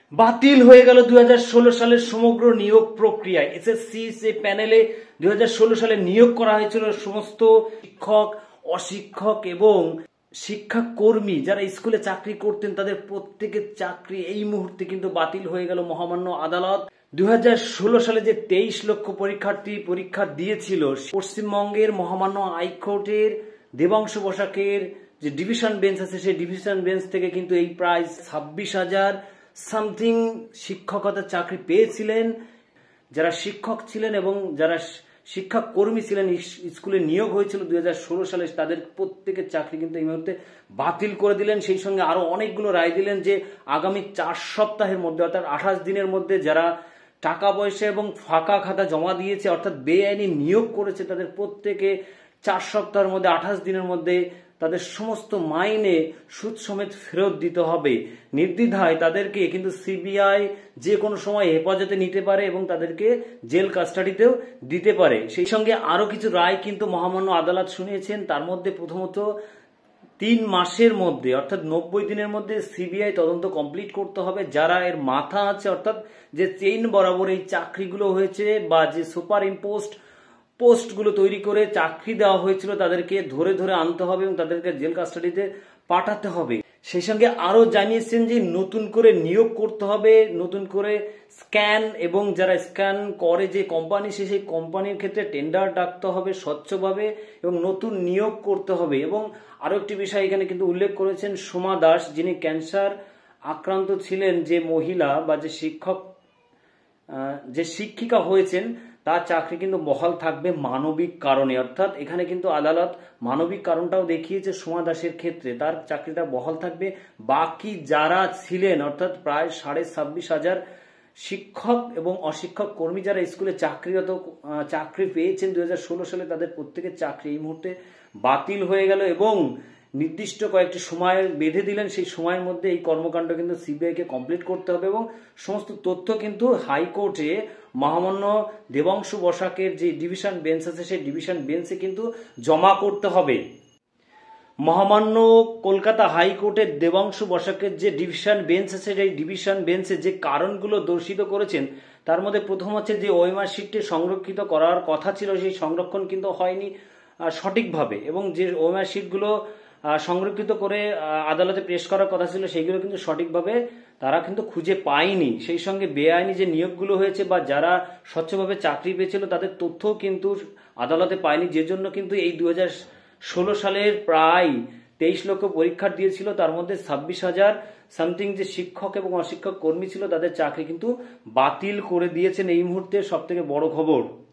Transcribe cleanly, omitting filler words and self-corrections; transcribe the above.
বাতিল হয়ে গেল 2016 সালের সমগ্র নিয়োগ প্রক্রিয়া। এসএসসি যে প্যানেলে 2016 সালে নিয়োগ করা হয়েছিল সমস্ত শিক্ষক, অশিক্ষক এবং শিক্ষাকর্মী যারা স্কুলে চাকরি করতেন তাদের প্রত্যেকের চাকরি এই মুহূর্তে কিন্তু বাতিল হয়ে গেল। মহামান্য আদালত 2016 সালে যে 23 লক্ষ পরীক্ষার্থী পরীক্ষা দিয়েছিল, পশ্চিমবঙ্গের মহামান্য হাইকোর্টের দেবাংশু বসাকের যে ডিভিশন বেঞ্চ আছে সেই ডিভিশন বেঞ্চ থেকে কিন্তু এই প্রায় 26,000 সামথিং শিক্ষকতার চাকরি পেয়েছিলেন যারা শিক্ষক ছিলেন এবং যারা শিক্ষাকর্মী ছিলেন স্কুলে নিয়োগ হয়েছিল 2016 সালে, তাদের প্রত্যেকের চাকরি কিন্তু এই মুহূর্তে বাতিল করে দিলেন। সেই সঙ্গে আরো অনেকগুলো রায় দিলেন যে আগামী 4 সপ্তাহের মধ্যে অর্থাৎ 28 দিনের মধ্যে যারা টাকা পয়সা এবং ফাঁকা খাতা জমা দিয়েছে অর্থাৎ বেআইনি নিয়োগ করেছে তাদের প্রত্যেকে 4 সপ্তাহের মধ্যে 28 দিনের মধ্যে তাদের সমস্ত মাইনে সুদ সমেত ফেরত দিতে হবে। নির্দ্বিধায় তাদেরকে কিন্তু সিবিআই যে কোনো সময় হেফাজতে নিতে পারে এবং তাদেরকে জেল কাস্টাডিতেও দিতে পারে। সেই সঙ্গে আরো কিছু রায় কিন্তু মহামান্য আদালত শুনিয়েছেন। তার মধ্যে প্রথমত 3 মাসের মধ্যে অর্থাৎ 90 দিনের মধ্যে সিবিআই তদন্ত কমপ্লিট করতে হবে। যারা এর মাথা আছে অর্থাৎ যে চেইন বরাবর এই চাকরিগুলো হয়েছে বা যে সুপার ইম্পোস্ট পোস্টগুলো তৈরি করে চাকরি দেওয়া হয়েছিল তাদেরকে ধরে ধরে আনতে হবে এবং তাদেরকে জেল কাস্টাডিতে পাঠাতে হবে। সেই সঙ্গে আরো জানিয়েছেন যে নতুন করে নিয়োগ করতে হবে, নতুন করে স্ক্যান এবং যারা স্ক্যান করে যে কোম্পানি সেই কোম্পানির ক্ষেত্রে টেন্ডার ডাকতে হবে স্বচ্ছভাবে এবং নতুন নিয়োগ করতে হবে। এবং আরো একটি বিষয় এখানে কিন্তু উল্লেখ করেছেন সোমা দাস, যিনি ক্যান্সার আক্রান্ত ছিলেন যে মহিলা বা যে শিক্ষিকা হয়েছেন তার চাকরি কিন্তু বহাল থাকবে মানবিক কারণে। অর্থাৎ এখানে কিন্তু আদালত মানবিক কারণটাও দেখিয়েছে সোমা দাসের ক্ষেত্রে, তার চাকরিটা বহাল থাকবে। বাকি যারা ছিলেন অর্থাৎ প্রায় 26,500 শিক্ষক এবং অশিক্ষক কর্মী যারা স্কুলে চাকরি পেয়েছেন 2016 সালে তাদের প্রত্যেকের চাকরি এই মুহূর্তে বাতিল হয়ে গেল এবং নির্দিষ্ট কয়েকটি সময় বেঁধে দিলেন। সেই সময়ের মধ্যে এই কর্মকাণ্ড কিন্তু সিবিআই কে কমপ্লিট করতে হবে এবং সমস্ত তথ্য কিন্তু হাইকোর্টে মহামান্য দেবাংশু বসাকের যে ডিভিশন বেঞ্চ আছে সেই ডিভিশন বেঞ্চে কিন্তু জমা করতে হবে। মহামান্য কলকাতা হাইকোর্টের দেবাংশু বসাকের যে ডিভিশন বেঞ্চ আছে সেই ডিভিশন বেঞ্চে যে কারণগুলো দর্শিত করেছেন তার মধ্যে প্রথম হচ্ছে যে ওএমআর শিটটি সংরক্ষিত করার কথা ছিল সেই সংরক্ষণ কিন্তু হয়নি সঠিকভাবে এবং যে ওএমআর শিটগুলো সংরক্ষিত করে আদালতে পেশ করার কথা ছিল সেইগুলো কিন্তু সঠিকভাবে তারা কিন্তু খুঁজে পায়নি। সেই সঙ্গে বেআইনি যে নিয়োগগুলো হয়েছে বা যারা স্বচ্ছভাবে চাকরি পেয়েছিল তাদের তথ্যও কিন্তু আদালতে পায়নি, যে জন্য কিন্তু এই 2016 সালের প্রায় 23 লক্ষ পরীক্ষা দিয়েছিল তার মধ্যে 26,000 সামথিং যে শিক্ষক এবং অশিক্ষক কর্মী ছিল তাদের চাকরি কিন্তু বাতিল করে দিয়েছেন। এই মুহূর্তে সব থেকে বড় খবর।